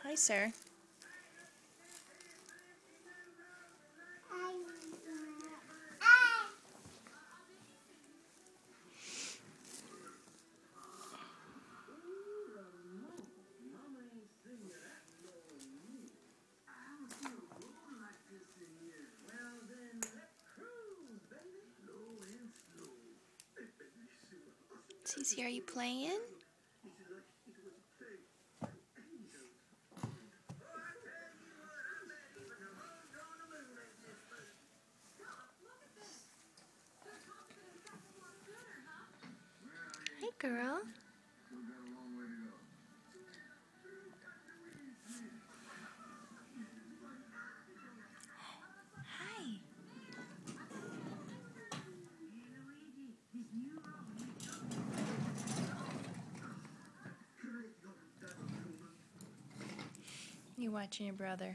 Hi, sir. Cece, are you playing? Hey, girl. Hi. You watching your brother?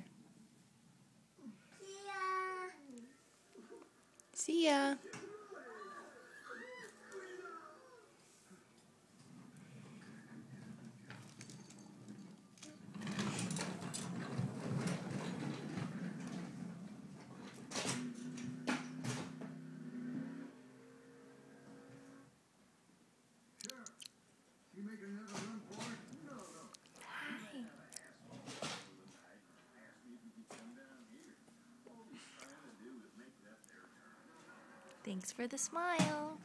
See ya. Hi. Thanks for the smile.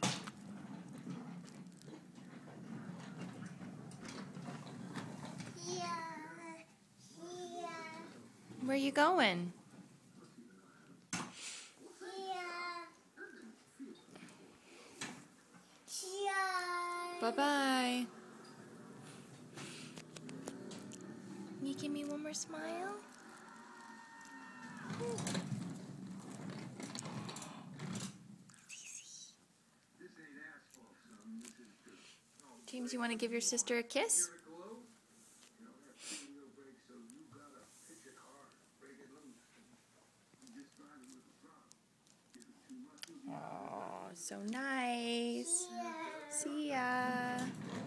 Where you going? Bye-bye. Can you give me one more smile? James, you want to give your sister a kiss? Oh, so nice. See ya.